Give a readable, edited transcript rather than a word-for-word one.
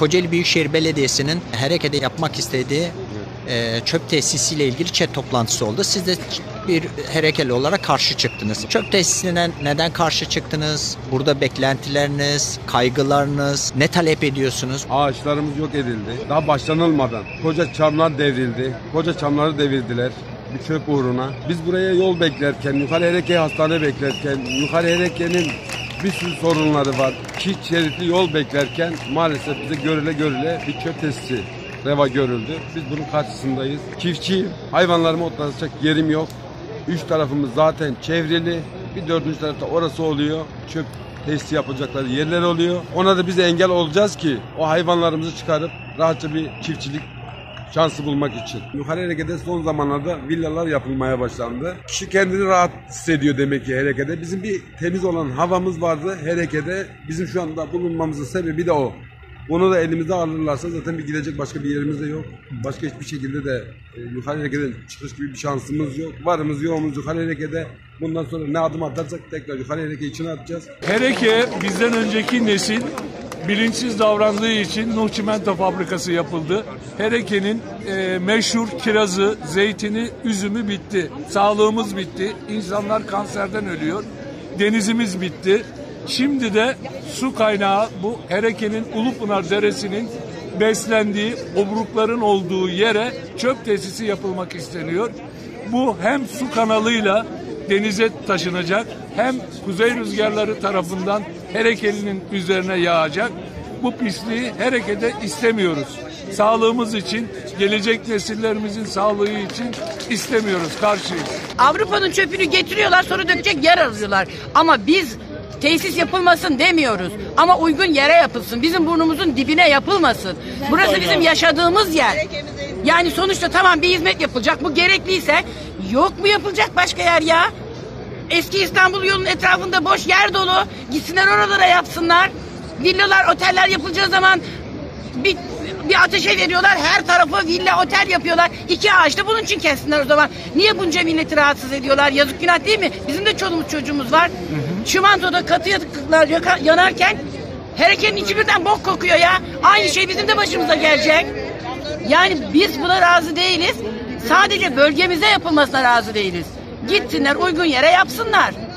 Kocaeli Büyükşehir Belediyesi'nin Hereke'de yapmak istediği çöp tesisiyle ilgili chat toplantısı oldu. Siz de bir Herekeli olarak karşı çıktınız. Çöp tesisine neden karşı çıktınız? Burada beklentileriniz, kaygılarınız, ne talep ediyorsunuz? Ağaçlarımız yok edildi. Daha başlanılmadan koca çamlar devrildi. Koca çamları devirdiler bir çöp uğruna. Biz buraya yol beklerken, yukarı Hereke hastane beklerken, yukarı Hereke'nin bir sürü sorunları var. Çift şeritli yol beklerken maalesef bize görüle bir çöp tesisi reva görüldü. Biz bunun karşısındayız. Çiftçiyim. Hayvanlarımı otlatacak yerim yok. Üç tarafımız zaten çevrili. Bir dördüncü tarafta orası oluyor. Çöp tesisi yapacakları yerler oluyor. Ona da biz engel olacağız ki o hayvanlarımızı çıkarıp rahatça bir çiftçilik şansı bulmak için. Yukarı Hereke'de son zamanlarda villalar yapılmaya başlandı. Kişi kendini rahat hissediyor demek ki Hereke'de. Bizim bir temiz olan havamız vardı Hereke'de. Bizim şu anda bulunmamızın sebebi de o. Bunu da elimize alırlarsa zaten bir gidecek başka bir yerimiz de yok. Başka hiçbir şekilde de yukarı Hereke'den çıkış gibi bir şansımız yok. Varımız yoğumuz yukarı Hereke'de. Bundan sonra ne adım atarsak tekrar yukarı Hereke içine atacağız. Hereke bizden önceki nesil bilinçsiz davrandığı için Nuh Çimento Fabrikası yapıldı. Hereke'nin meşhur kirazı, zeytini, üzümü bitti. Sağlığımız bitti. İnsanlar kanserden ölüyor. Denizimiz bitti. Şimdi de su kaynağı bu Hereke'nin Ulupınar Deresi'nin beslendiği obrukların olduğu yere çöp tesisi yapılmak isteniyor. Bu hem su kanalıyla denize taşınacak hem kuzey rüzgarları tarafından Herekeli'nin üzerine yağacak. Bu pisliği Hereke'de istemiyoruz. Sağlığımız için, gelecek nesillerimizin sağlığı için istemiyoruz, karşıyız. Avrupa'nın çöpünü getiriyorlar, sonra dökecek yer arıyorlar. Ama biz tesis yapılmasın demiyoruz. Ama uygun yere yapılsın. Bizim burnumuzun dibine yapılmasın. Burası bizim yaşadığımız yer. Yani sonuçta tamam bir hizmet yapılacak. Bu gerekliyse yok mu yapılacak başka yer ya? Eski İstanbul yolunun etrafında boş yer dolu. Gitsinler oralara yapsınlar. Villalar, oteller yapılacağı zaman bir ateşe veriyorlar. Her tarafı villa, otel yapıyorlar. 2 ağaç da bunun için kessinler o zaman. Niye bunca milleti rahatsız ediyorlar? Yazık günah değil mi? Bizim de çoluğumuz çocuğumuz var. Çimentoda katı yatıklar yanarken Hereke'nin içi birden bok kokuyor ya. Aynı şey bizim de başımıza gelecek. Yani biz buna razı değiliz. Sadece bölgemize yapılmasına razı değiliz. Gitsinler uygun yere yapsınlar.